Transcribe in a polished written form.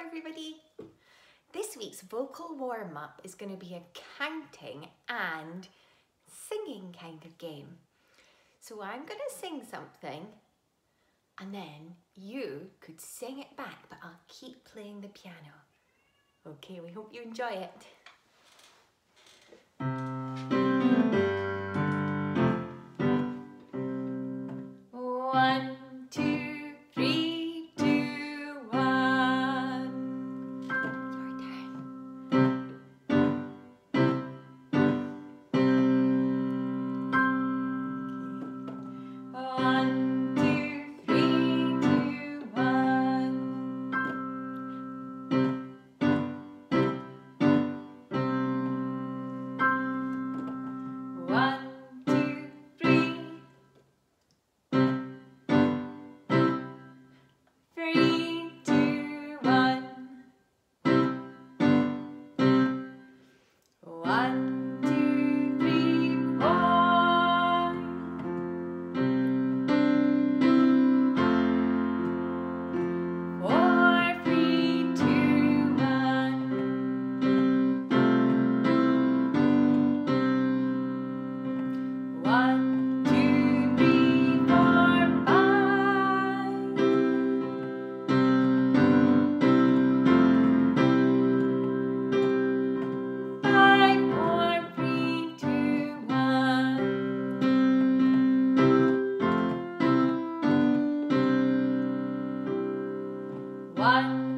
everybody. This week's vocal warm-up is going to be a counting and singing kind of game. So I'm going to sing something and then you could sing it back, but I'll keep playing the piano. Okay, we hope you enjoy it. 1, 2, 3, 2, 1. Your turn. Okay. 1, 2, 3, 2, 1. 1, 2, 3. 3, 2, 1. 1, 2, 3, 4. 4, 3, 2, 1. 1, 2, 3, 4, 5. 5, 4, 3, 2, 1. 1,